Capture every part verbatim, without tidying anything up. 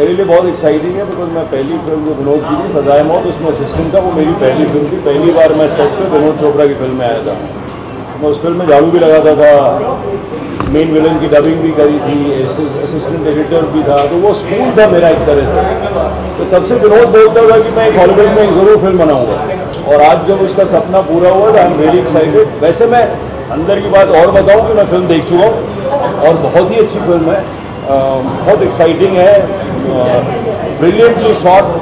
मेरे लिए बहुत एक्साइटिंग है बिकॉज मैं पहली फिल्म जो विनोद की थी सजाए मौत, उसमें असिस्टेंट था। वो मेरी पहली फिल्म थी। पहली बार मैं सेट पे विनोद चोपड़ा की फिल्म में आया था। मैं उस फिल्म में झाड़ू भी लगाता था, मेन विलन की डबिंग भी करी थी, असिस्टेंट एडिटर भी था। तो वो स्कूल था मेरा एक तरह से। तो तब से विनोद बोलता था कि मैं एक हॉलीवुड में एक ज़रूर फिल्म बनाऊँगा, और आज जब उसका सपना पूरा हुआ तो आई एम वेरी एक्साइटेड। वैसे मैं अंदर की बात और बताऊँ कि मैं फिल्म देख चुका हूँ और बहुत ही अच्छी फिल्म है, बहुत एक्साइटिंग है, ब्रिलियंटली शॉट।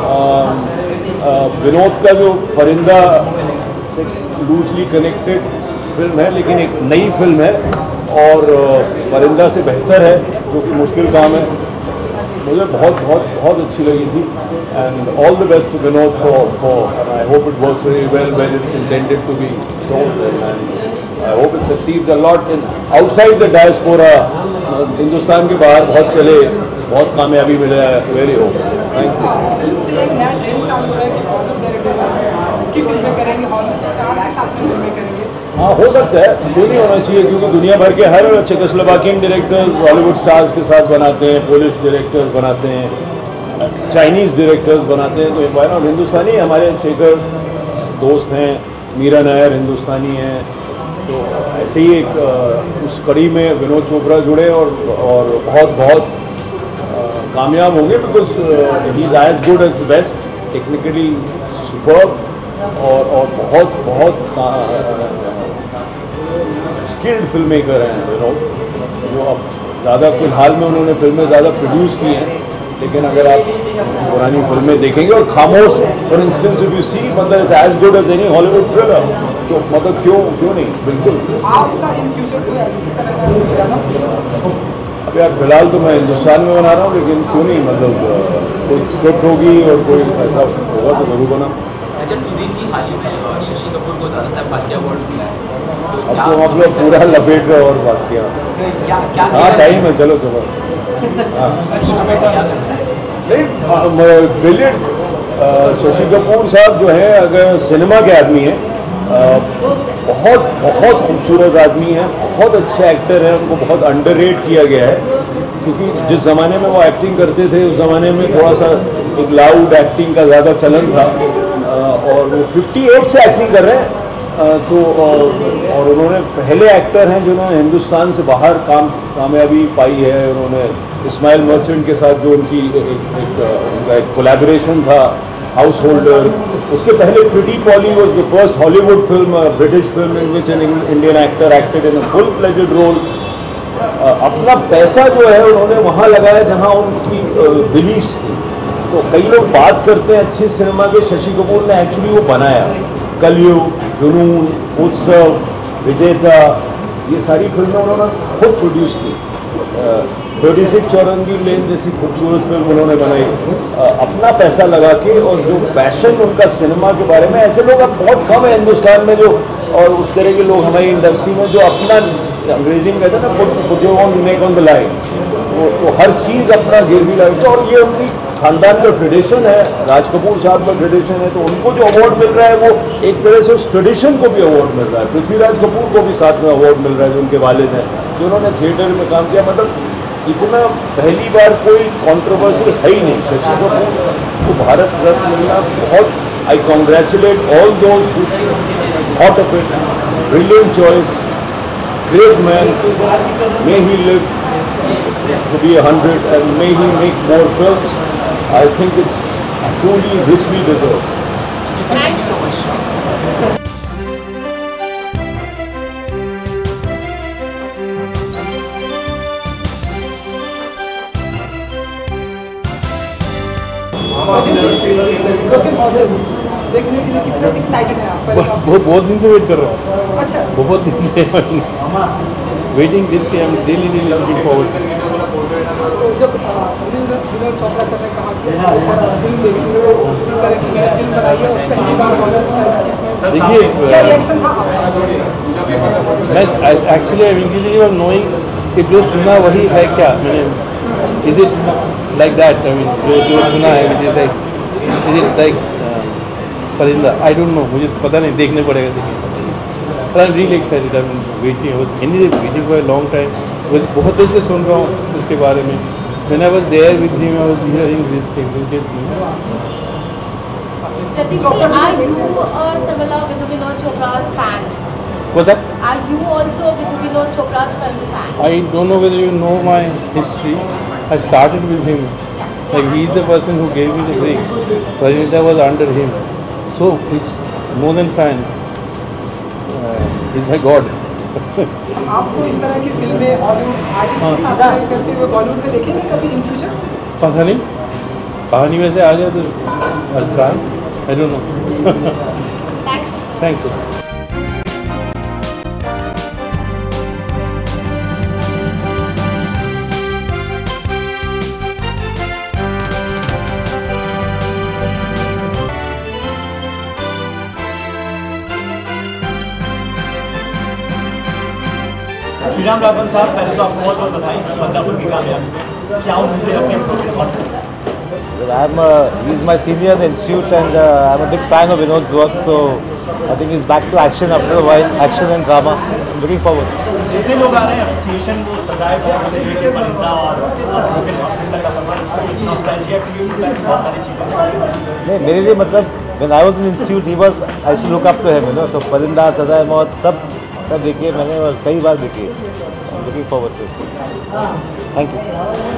विनोद का जो परिंदा से लूजली कनेक्टेड फिल्म है, लेकिन एक नई फिल्म है और परिंदा से बेहतर है, जो कि मुश्किल काम है। मुझे बहुत बहुत बहुत अच्छी लगी थी। And all the best Vinod for for I hope it works very well when it's intended to be shown, and I hope it succeeds a lot in outside the diaspora. Hindustan के बाहर बहुत चले, बहुत कामयाबी मिले है। Very hope. हाँ, हो सकता है, क्यों नहीं होना चाहिए, क्योंकि दुनिया भर के हर चेकोस्लोवाकियन डायरेक्टर्स हॉलीवुड स्टार्स के साथ बनाते हैं, पोलिश डायरेक्टर्स बनाते हैं, चाइनीज़ डायरेक्टर्स बनाते हैं। तो वाई नॉट? हिंदुस्तानी हमारे शेखर दोस्त हैं, मीरा नायर हिंदुस्तानी हैं, तो ऐसे ही एक उस कड़ी में विनोद चोपड़ा जुड़े और और बहुत बहुत कामयाब होंगे, because he is as good as the best, technically superb, और और बहुत बहुत स्किल्ड फिल्म मेकर हैं विनोद, जो अब ज़्यादा फिलहाल में उन्होंने फिल्में ज़्यादा प्रोड्यूस की हैं। लेकिन अगर आप पुरानी फिल्में देखेंगे, और Khamosh for instance if you see, मतलब it's as good as any Hollywood thriller, तो मतलब क्यों क्यों नहीं, बिल्कुल। आपका इन फ्यूचर कोई इस तरह का? अब यार फिलहाल तो मैं हिंदुस्तान में बना रहा हूँ, लेकिन क्यों नहीं, मतलब कोई स्क्रिप्ट होगी और कोई ऐसा होगा तो जरूर बना। अच्छा, सुधीर की हाल ही में शशि कपूर को दादा फाल्के अवार्ड मिला है, अब तो हम लोग पूरा लपेट रहे और बात किया। क्या क्या हाँ, टाइम है, चलो चलो। हाँ नहीं, ब्रिलियंट शशि कपूर साहब जो है, अगर सिनेमा के आदमी हैं, बहुत बहुत खूबसूरत आदमी हैं, बहुत अच्छे एक्टर हैं, उनको बहुत अंडररेट किया गया है। क्योंकि जिस ज़माने में वो एक्टिंग करते थे, उस ज़माने में थोड़ा सा एक लाउड एक्टिंग का ज़्यादा चलन था, और वो अट्ठावन से एक्टिंग कर रहे हैं। तो और उन्होंने पहले एक्टर हैं जिन्होंने हिंदुस्तान से बाहर काम कामयाबी पाई है। उन्होंने इस्माइल मर्चेंट के साथ जो उनकी एक उनका एक कोलैबोरेशन था, हाउस होल्डर, उसके पहले pretty polly was the first Hollywood film, British film in which an Indian actor acted in a full fledged role. अपना पैसा जो है उन्होंने वहाँ लगाया जहाँ उनकी बिलीफ्स थी। तो कई लोग बात करते हैं अच्छे सिनेमा के, शशि कपूर ने एक्चुअली वो बनाया। कलयुग, जुनून, उत्सव, विजेता, ये सारी फिल्में उन्होंने खुद प्रोड्यूस की। थर्टी सिक्स चौरंगी लेन जैसी खूबसूरत फिल्म उन्होंने बनाई अपना पैसा लगा के। और जो पैशन उनका सिनेमा के बारे में, ऐसे लोग अब बहुत कम है हिंदुस्तान में जो, और उस तरह के लोग हमारी इंडस्ट्री में जो अपना, अंग्रेजी में कहते हैं ना, put your own neck on the line, वो हर चीज़ अपना गिरवी लगाते। और ये उनकी खानदान का ट्रेडिशन है, राज कपूर साहब का ट्रेडिशन है। तो उनको जो अवार्ड मिल रहा है, वो एक तरह से उस ट्रेडिशन को भी अवार्ड मिल रहा है। पृथ्वीराज कपूर को भी साथ में अवार्ड मिल रहा है, जो उनके वालिद हैं, जो उन्होंने थिएटर में काम किया। मतलब इतना पहली बार कोई कंट्रोवर्सी है ही नहीं। शशि कपूर को भारत रत्न मिलना बहुत, I congratulate all those who thought of it, brilliant choice, great man, may he live to be a hundred and may he make more films. I think it's truly richly deserved. Thank you so much. देखने के लिए कितना excited है आप? बहुत बहुत दिन से वेट कर रहा हूँ। अच्छा, बहुत दिन से वेटिंग दिन से, हम डेली डेली लुकिंग फॉरवर्ड। तो जब विनोद चोपड़ा सर ने कहा कि सर फिल्म देखेंगे, इस तरह की मैंने फिल्म बनाई है और पहली बार हॉलीवुड, देखिए, क्या रिएक्शन था? मैं actually I increasing of knowing कि जो सुना वही है क्या, मैंने is it like that, I mean जो जो सुना है, which is like, is it like Parinda, I don't know, मुझे पता नहीं, देखने पड़ेगा, देखिए। I am really excited, I am waiting, Hindi waiting for a long time. बहुत देर से सुन रहा हूँ इसके बारे में, when I was there with him, I was hearing this thing. Pratikji, are you a similar Vidhu Vinod Chopra's fan? What's that? Are you also a Vidhu Vinod Chopra's film fan? I don't know whether you know my history. I started with him. Like he is the person who gave me the break. Rajnita was under him. So it's more than fan. Uh, he's my God. आपको इस तरह की फिल्में Hollywood artist के साथ काम करते हुए बॉलीवुड में देखेंगे कभी इन फ्यूचर? पता नहीं, कहानी वैसे आ जाए तो अच्छा, I don't know. Thanks. Thanks. Shriram Raghavan साहब, पहले तो आपको बहुत बहुत बधाई बदलापुर की कामयाबी। क्या उम्मीद अपने process? I'm uh, he's my senior in the institute and uh, I'm a big fan of Vinod's work, so I think he's back to action after a while, action and drama. I'm looking forward. जितने लोग आ रहे हैं association को सजाए बहुत से लेके परिंदा और ब्रोकन हॉर्सेस तक का सफर, इस नॉस्टैल्जिया के लिए बहुत सारी चीज़ें। नहीं, मेरे लिए मतलब when I was in institute, he was I used to look up to him, you know. तो परिंदा, सजाए मौत सब सब देखिए मैंने और कई बार देखी। I'm looking forward to it. Thank you.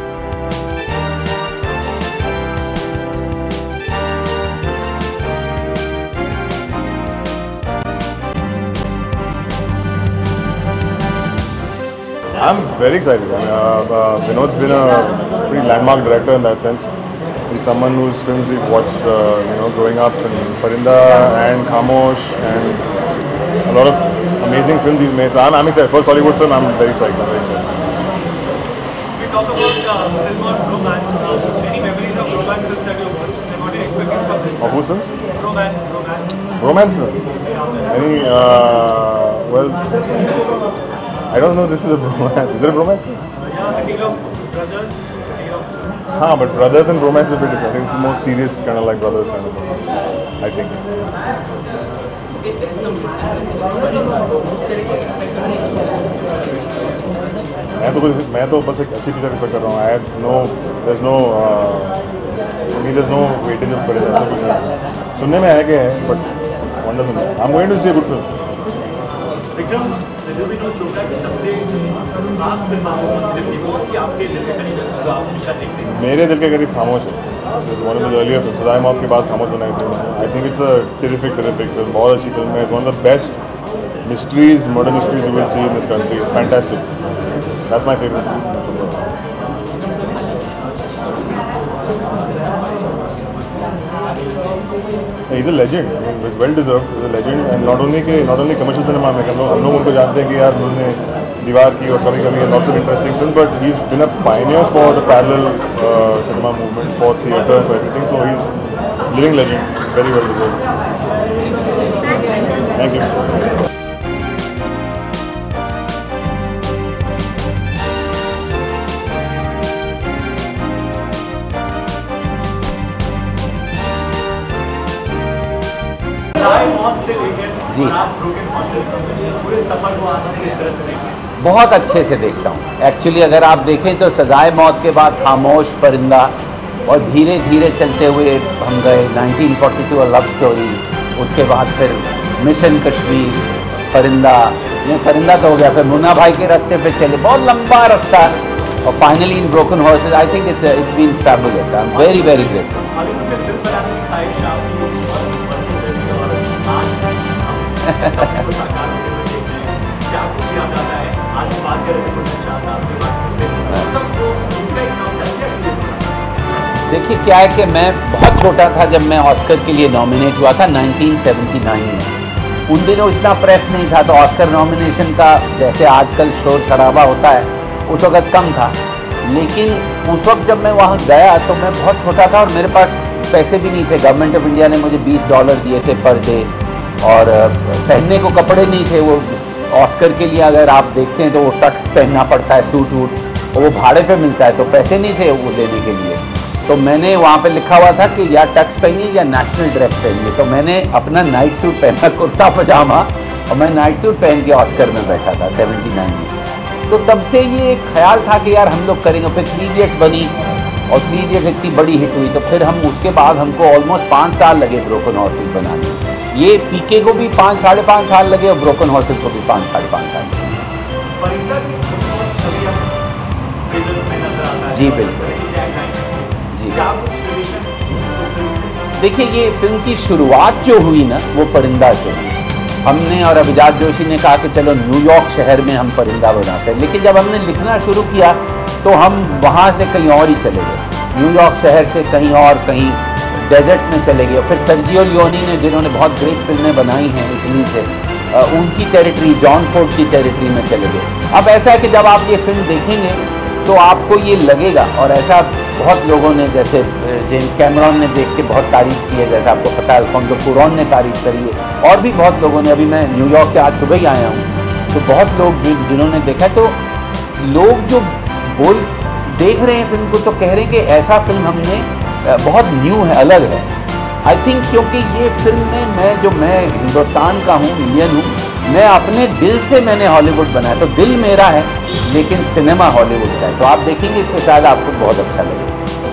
I'm very excited. I mean, uh, uh, Vinod's been a pretty landmark director in that sense. He's someone whose films we've watched, uh, you know, growing up, and Parinda and Khamosh and a lot of amazing films he's made. So I'm, I'm excited. First Hollywood film, I'm very excited. I'm very excited. We talk about uh, film or romance. Uh, any memories of romance films that you watched? And what are you expecting from this? Of whose films? Romance, romance. Romance films. Any? Uh, well. I don't know. This is a bromance. Is it a bromance? Yeah, a tale of brothers. A tale of. हाँ, but brothers and bromance is a bit different. I think it's the more serious kind of like brothers kind of romance. I think. Okay, there is some. मैं तो कुछ मैं तो बस एक अच्छी picture expect कर रहा हूँ. I have no, there's no, uh, for me there's no weightage of credit. ऐसा कुछ नहीं. सुनने में है क्या है, but wonderful. I'm going to see a good film. Vikram, Vidhu Vinod Chopra की सबसे खास फिल्म आपको कौन सी कौन सी आपके दिल के करीब है जो आप हमेशा देखते हैं? मेरे दिल के करीब खामोश है. It's one of the earlier films. सजाए मौत के बाद खामोश बनाई थी. I think it's a terrific, terrific film. बहुत अच्छी फिल्म है. It's one of the best mysteries, murder mysteries you will see in this country. It's fantastic. That's my favorite. He's a legend. I mean, it's well deserved. He's a legend, and not only के not only commercial cinema में हम लोग हम लोग उनको जानते हैं कि यार उन्होंने दीवार की और कभी कभी lots of interesting films, but he's been a pioneer for the parallel uh, cinema movement, for theatre, for everything. So he's living legend. Very well deserved. Thank you. जी बहुत अच्छे से देखता हूँ. एक्चुअली अगर आप देखें तो सजाए मौत के बाद खामोश, परिंदा और धीरे धीरे चलते हुए हम गए nineteen forty two, a love story. उसके बाद फिर मिशन कश्मीर, परिंदा, ये परिंदा तो हो गया. फिर मुन्ना भाई के रास्ते पे चले, बहुत लंबा रास्ता. और finally in broken horses. I think it's it's been fabulous. I am very very grateful. देखिए क्या है कि मैं बहुत छोटा था जब मैं ऑस्कर के लिए नॉमिनेट हुआ था नाइनटीन सेवेंटी नाइन में. उन दिनों इतना प्रेस नहीं था, तो ऑस्कर नॉमिनेशन का जैसे आजकल शोर शराबा होता है उस वक्त कम था. लेकिन उस वक्त जब मैं वहाँ गया तो मैं बहुत छोटा था और मेरे पास पैसे भी नहीं थे. गवर्नमेंट ऑफ इंडिया ने मुझे बीस डॉलर दिए थे पर डे, और पहनने को कपड़े नहीं थे. वो ऑस्कर के लिए अगर आप देखते हैं तो वो टक्स पहनना पड़ता है, सूट वूट, और वो भाड़े पे मिलता है, तो पैसे नहीं थे वो लेने के लिए. तो मैंने वहाँ पे लिखा हुआ था कि या टक्स पहनिए या नेशनल ड्रेस पहनिए. तो मैंने अपना नाइट सूट पहना, कुर्ता पजामा, और मैं नाइट सूट पहन के ऑस्कर में बैठा था सेवेंटी नाइन में. तो तब से ये एक ख्याल था कि यार हम लोग करेंगे। फिर थ्री इडियट्स बनी और थ्री इडियट्स इतनी बड़ी हिट हुई, तो फिर हम उसके बाद हमको ऑलमोस्ट पाँच साल लगे ब्रोकन हॉर्सेस बनाने। ये पीके को भी पाँच साढ़े पाँच साल लगे और ब्रोकन हॉर्सेस को भी पाँच साढ़े पाँच साल लगे। जी बिल्कुल जी। देखिए ये फिल्म की शुरुआत जो हुई ना वो परिंदा से हुई। हमने और अभिजात जोशी ने कहा कि चलो न्यूयॉर्क शहर में हम परिंदा बनाते हैं, लेकिन जब हमने लिखना शुरू किया तो हम वहाँ से कहीं और ही चले गए, न्यूयॉर्क शहर से कहीं और, कहीं डेजर्ट में चले गए। फिर सर्जियो लियोनी ने, जिन्होंने बहुत ग्रेट फिल्में बनाई हैं इटली से, उनकी टेरिटरी, जॉन फोर्ड की टेरिटरी में चले गए। अब ऐसा है कि जब आप ये फिल्म देखेंगे तो आपको ये लगेगा, और ऐसा बहुत लोगों ने, जैसे जेम्स कैमरॉन ने देख के बहुत तारीफ़ की है, जैसा आपको पता है अल्फोंसो कुआरॉन ने तारीफ़ करी है, और भी बहुत लोगों ने। अभी मैं न्यूयॉर्क से आज सुबह ही आया हूँ, तो बहुत लोग जिन जिन्होंने देखा, तो लोग जो बोल देख रहे हैं फिल्म को तो कह रहे हैं कि ऐसा फिल्म हमने, बहुत न्यू है, अलग है। आई थिंक क्योंकि ये फिल्म में मैं जो मैं हिंदुस्तान का हूँ, इंडियन हूँ, मैं अपने दिल से मैंने हॉलीवुड बनाया, तो दिल मेरा है लेकिन सिनेमा हॉलीवुड का है। तो आप देखेंगे तो शायद आपको बहुत अच्छा लगेगा।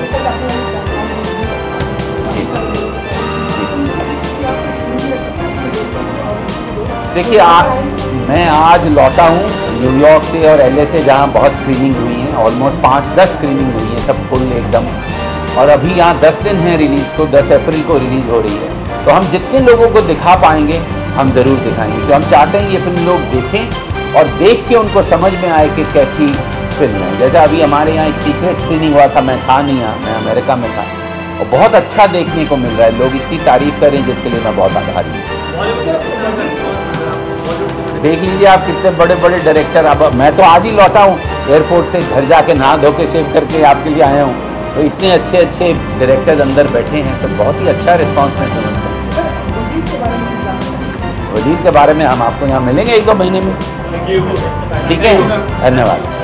देखिए मैं आज लौटा हूँ न्यूयॉर्क से और एलए से, जहाँ बहुत स्क्रीनिंग हुई हैं, ऑलमोस्ट पाँच दस स्क्रीनिंग हुई हैं, सब फुल एकदम। और अभी यहाँ दस दिन हैं रिलीज़ को, दस अप्रैल को रिलीज़ हो रही है। तो हम जितने लोगों को दिखा पाएंगे हम ज़रूर दिखाएंगे, तो हम चाहते हैं ये फिल्म लोग देखें और देख के उनको समझ में आए कि कैसी फिल्म है। जैसे अभी हमारे यहाँ एक सीक्रेट स्क्रीनिंग हुआ था, मैं था नहीं यहाँ, मैं अमेरिका में था, और बहुत अच्छा देखने को मिल रहा है, लोग इतनी तारीफ़ कर रहे हैं जिसके लिए मैं बहुत आभारी हूँ। देख लीजिए आप कितने बड़े बड़े डायरेक्टर। अब मैं तो आज ही लौटा हूँ एयरपोर्ट से, घर जाके नहा धो के शेव करके आपके लिए आया हूँ, तो इतने अच्छे अच्छे डायरेक्टर्स अंदर बैठे हैं, तो बहुत ही अच्छा रिस्पॉन्स मैं समझता हूँ। वजीर के बारे में हम आपको यहाँ मिलेंगे एक दो महीने में, ठीक है? धन्यवाद।